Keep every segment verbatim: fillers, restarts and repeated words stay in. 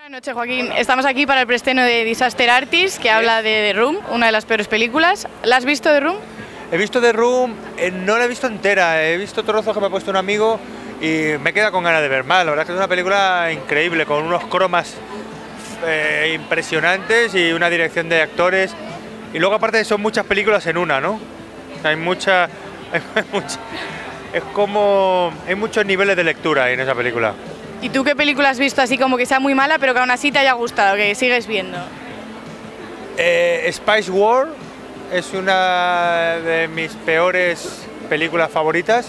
Buenas noches, Joaquín. Estamos aquí para el preestreno de Disaster Artist, que habla de The Room, una de las peores películas. ¿La has visto, The Room? He visto The Room, eh, no la he visto entera, he visto trozos que me ha puesto un amigo y me queda con ganas de ver más. La verdad es que es una película increíble, con unos cromas eh, impresionantes y una dirección de actores. Y luego aparte son muchas películas en una, ¿no? Hay mucha, hay mucha... Es como... hay muchos niveles de lectura en esa película. ¿Y tú qué película has visto así como que sea muy mala, pero que aún así te haya gustado, que sigues viendo? Eh, Spice War es una de mis peores películas favoritas.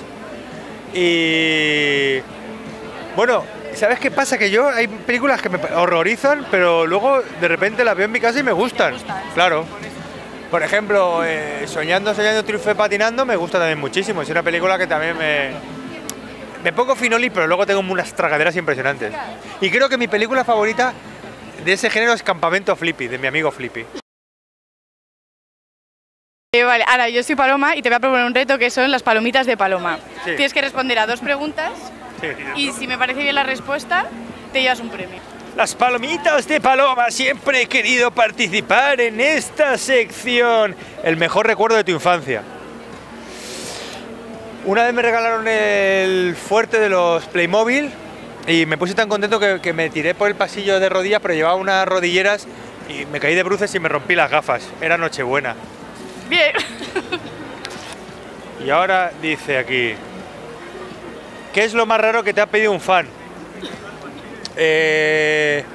Y... bueno, ¿sabes qué pasa? Que yo hay películas que me horrorizan, pero luego de repente las veo en mi casa y me gustan. ¿Te gustan? Claro. Por ejemplo, eh, Soñando, Soñando, Triunfé Patinando me gusta también muchísimo. Es una película que también me... me pongo finoli, pero luego tengo unas tragaderas impresionantes. Y creo que mi película favorita de ese género es Campamento Flippy, de mi amigo Flippy. Eh, vale, ahora yo soy Paloma y te voy a proponer un reto que son las palomitas de Paloma. Sí. Tienes que responder a dos preguntas Sí. y si me parece bien la respuesta, te llevas un premio. Las palomitas de Paloma, siempre he querido participar en esta sección. El mejor recuerdo de tu infancia. Una vez me regalaron el fuerte de los Playmobil y me puse tan contento que, que me tiré por el pasillo de rodillas, pero llevaba unas rodilleras y me caí de bruces y me rompí las gafas. Era Nochebuena. Bien. Y ahora dice aquí, ¿qué es lo más raro que te ha pedido un fan? Eh,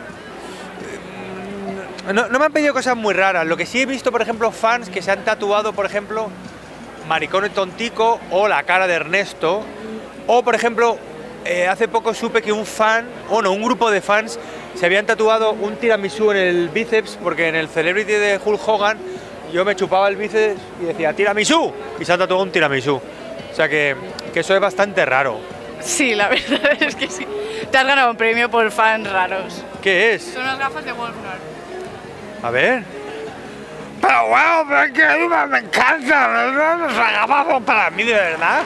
no, no me han pedido cosas muy raras. Lo que sí he visto, por ejemplo, fans que se han tatuado, por ejemplo, Maricón y Tontico o la cara de Ernesto. O, por ejemplo, eh, hace poco supe que un fan, o no, un grupo de fans se habían tatuado un tiramisú en el bíceps, porque en el Celebrity de Hulk Hogan yo me chupaba el bíceps y decía tiramisú, y se han tatuado un tiramisú. O sea que, que eso es bastante raro. Sí, la verdad es que sí. Te has ganado un premio por fans raros. ¿Qué es? Son unas gafas de Wolfgang. A ver. Pero wow, pero que iba, me encanta, nos agafamos para mí, de verdad.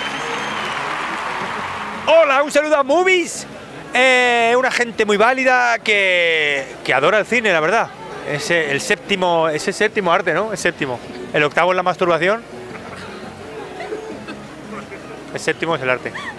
Hola, un saludo a Movies. Eh, una gente muy válida que, que adora el cine, la verdad. Ese, el séptimo, ese séptimo arte, ¿no? El séptimo. El octavo es la masturbación. El séptimo es el arte.